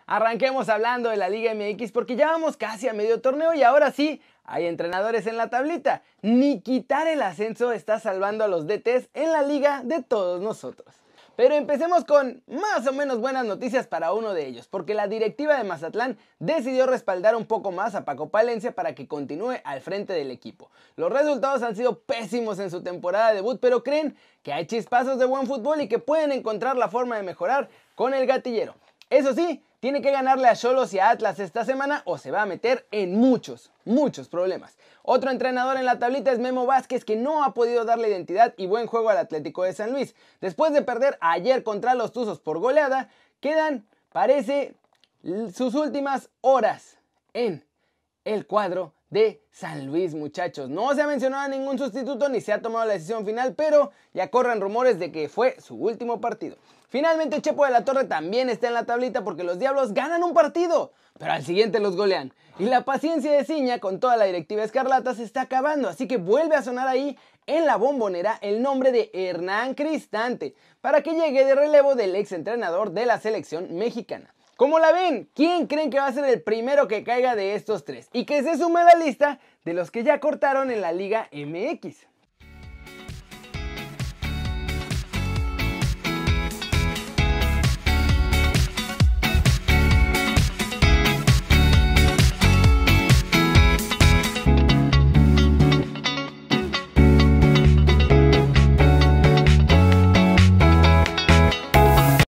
Arranquemos hablando de la Liga MX porque ya vamos casi a medio torneo y ahora sí, hay entrenadores en la tablita. Ni quitar el ascenso está salvando a los DTs en la liga de todos nosotros. Pero empecemos con más o menos buenas noticias para uno de ellos, porque la directiva de Mazatlán decidió respaldar un poco más a Paco Palencia para que continúe al frente del equipo. Los resultados han sido pésimos en su temporada de debut, pero creen que hay chispazos de buen fútbol y que pueden encontrar la forma de mejorar con el gatillero. Eso sí, tiene que ganarle a Xolos y a Atlas esta semana o se va a meter en muchos problemas. Otro entrenador en la tablita es Memo Vázquez, que no ha podido darle identidad y buen juego al Atlético de San Luis. Después de perder ayer contra los Tuzos por goleada, quedan, parece, sus últimas horas en el cuadro de San Luis, muchachos. No se ha mencionado a ningún sustituto ni se ha tomado la decisión final, pero ya corren rumores de que fue su último partido. Finalmente, Chepo de la Torre también está en la tablita porque los Diablos ganan un partido, pero al siguiente los golean. Y la paciencia de Ciña con toda la directiva escarlata se está acabando, así que vuelve a sonar ahí en la bombonera el nombre de Hernán Cristante para que llegue de relevo del ex entrenador de la selección mexicana. ¿Cómo la ven? ¿Quién creen que va a ser el primero que caiga de estos tres? Y que se sume a la lista de los que ya cortaron en la Liga MX.